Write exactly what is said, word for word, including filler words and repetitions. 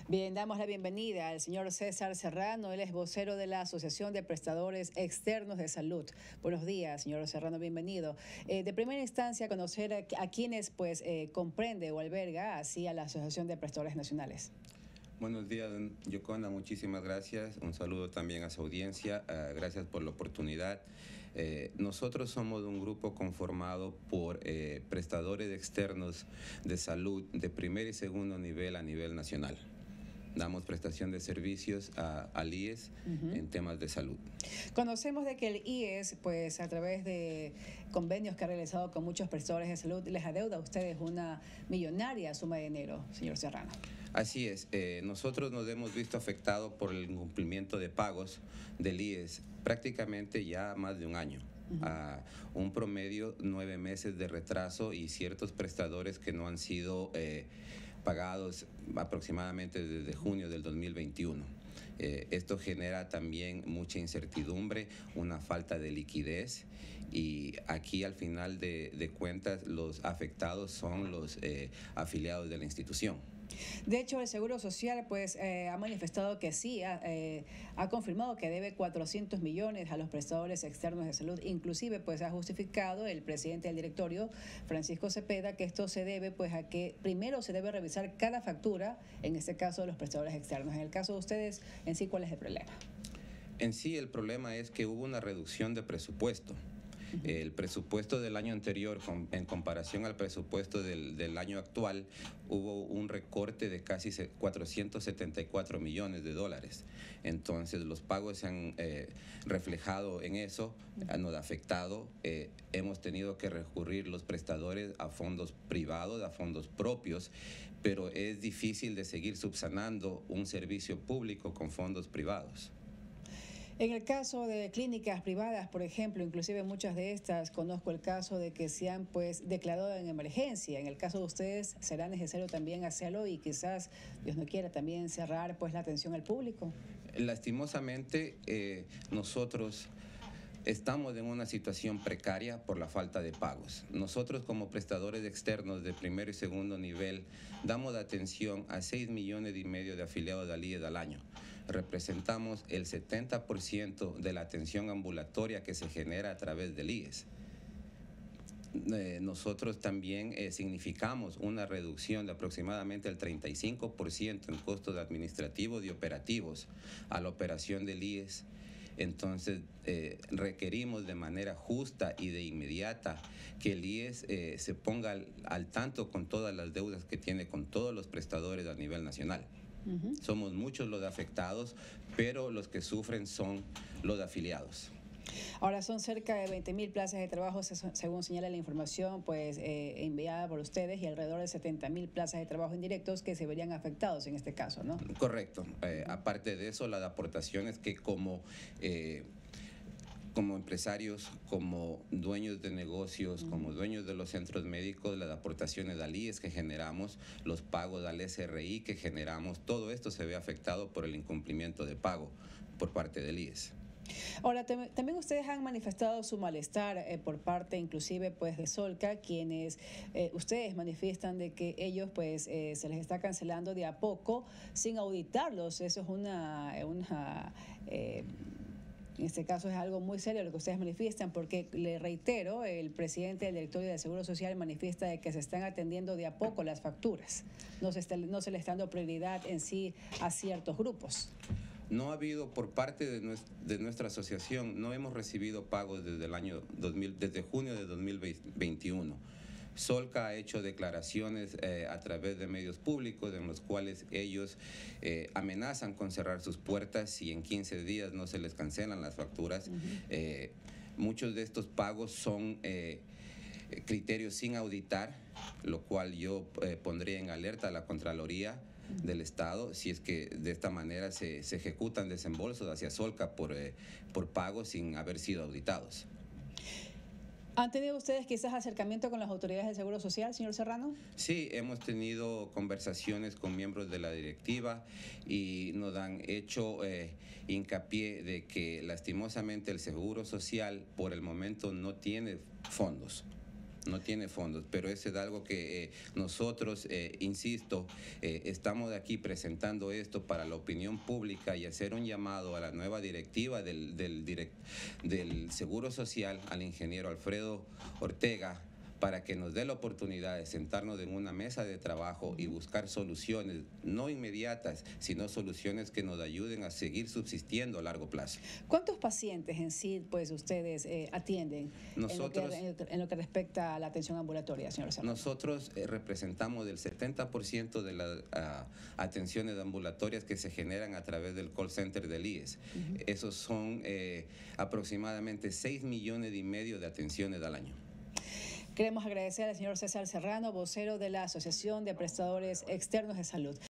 Bien, damos la bienvenida al señor César Serrano. Él es vocero de la Asociación de Prestadores Externos de Salud. Buenos días, señor Serrano, bienvenido. Eh, de primera instancia, conocer a, a quienes pues, eh, comprende o alberga así a la Asociación de Prestadores Nacionales. Buenos días, Yoconda, muchísimas gracias. Un saludo también a su audiencia. Uh, gracias por la oportunidad. Eh, nosotros somos un grupo conformado por eh, prestadores externos de salud de primer y segundo nivel a nivel nacional. Damos prestación de servicios a, al I E S uh-huh. en temas de salud. Conocemos de que el I E S, pues a través de convenios que ha realizado con muchos prestadores de salud, les adeuda a ustedes una millonaria suma de dinero, señor Serrano. Así es, eh, nosotros nos hemos visto afectados por el incumplimiento de pagos del I E S prácticamente ya más de un año. Uh-huh. A un promedio nueve meses de retraso y ciertos prestadores que no han sido eh, pagados aproximadamente desde junio del dos mil veintiuno. Eh, esto genera también mucha incertidumbre, una falta de liquidez y aquí al final de, de cuentas los afectados son los eh, afiliados de la institución. De hecho, el Seguro Social pues eh, ha manifestado que sí, ha, eh, ha confirmado que debe cuatrocientos millones a los prestadores externos de salud. Inclusive pues ha justificado el presidente del directorio, Francisco Cepeda, que esto se debe pues a que primero se debe revisar cada factura, en este caso de los prestadores externos. En el caso de ustedes, en sí, ¿cuál es el problema? En sí, el problema es que hubo una reducción de presupuesto. Uh-huh. El presupuesto del año anterior, en comparación al presupuesto del, del año actual, hubo un recorte de casi cuatrocientos setenta y cuatro millones de dólares. Entonces, los pagos se han eh, reflejado en eso, uh-huh. nos ha afectado. Eh, hemos tenido que recurrir los prestadores a fondos privados, a fondos propios, pero es difícil de seguir subsanando un servicio público con fondos privados. En el caso de clínicas privadas, por ejemplo, inclusive muchas de estas, conozco el caso de que se han pues declarado en emergencia. En el caso de ustedes, ¿será necesario también hacerlo y quizás, Dios no quiera, también cerrar pues la atención al público? Lastimosamente, eh, nosotros estamos en una situación precaria por la falta de pagos. Nosotros como prestadores externos de primer y segundo nivel damos atención a seis millones y medio de afiliados al I E S al año. Representamos el setenta por ciento de la atención ambulatoria que se genera a través del I E S. Eh, nosotros también eh, significamos una reducción de aproximadamente el treinta y cinco por ciento en costos administrativos y operativos a la operación del I E S. Entonces, eh, requerimos de manera justa y de inmediata que el I E S eh, se ponga al, al tanto con todas las deudas que tiene con todos los prestadores a nivel nacional. Uh-huh. Somos muchos los afectados, pero los que sufren son los afiliados. Ahora son cerca de veinte mil plazas de trabajo, según señala la información pues eh, enviada por ustedes, y alrededor de setenta mil plazas de trabajo indirectos que se verían afectados en este caso, ¿no? Correcto. Eh, aparte de eso, las aportaciones que como... Eh, como empresarios, como dueños de negocios, uh-huh. como dueños de los centros médicos, las aportaciones al I E S que generamos, los pagos al S R I que generamos, todo esto se ve afectado por el incumplimiento de pago por parte del I E S. Ahora, también ustedes han manifestado su malestar eh, por parte inclusive pues de Solca, quienes eh, ustedes manifiestan de que ellos pues eh, se les está cancelando de a poco sin auditarlos. Eso es una... una eh, En este caso es algo muy serio lo que ustedes manifiestan, porque le reitero, el presidente del directorio de Seguro Social manifiesta de que se están atendiendo de a poco las facturas, no se, está, no se le está dando prioridad en sí a ciertos grupos. No ha habido por parte de nuestra, de nuestra asociación, no hemos recibido pagos desde el año dos mil, desde junio de dos mil veintiuno. Solca ha hecho declaraciones eh, a través de medios públicos en los cuales ellos eh, amenazan con cerrar sus puertas si en quince días no se les cancelan las facturas. Uh-huh. eh, muchos de estos pagos son eh, criterios sin auditar, lo cual yo eh, pondría en alerta a la Contraloría del Estado si es que de esta manera se, se ejecutan desembolsos hacia Solca por, eh, por pagos sin haber sido auditados. ¿Han tenido ustedes quizás acercamiento con las autoridades del Seguro Social, señor Serrano? Sí, hemos tenido conversaciones con miembros de la directiva y nos han hecho eh, hincapié de que lastimosamente el Seguro Social por el momento no tiene fondos. no tiene fondos, pero eso es algo que eh, nosotros, eh, insisto, eh, estamos aquí presentando esto para la opinión pública y hacer un llamado a la nueva directiva del, del, direct, del Seguro Social, al ingeniero Alfredo Ortega, para que nos dé la oportunidad de sentarnos en una mesa de trabajo y buscar soluciones, no inmediatas, sino soluciones que nos ayuden a seguir subsistiendo a largo plazo. ¿Cuántos pacientes en sí pues ustedes eh, atienden Nosotros, en, lo que, en lo que respecta a la atención ambulatoria, señor Serrano? Nosotros eh, representamos el setenta por ciento de las uh, atenciones ambulatorias que se generan a través del call center del I E S. Uh-huh. Esos son eh, aproximadamente seis millones y medio de atenciones al año. Queremos agradecer al señor César Serrano, vocero de la Asociación de Prestadores Externos de Salud.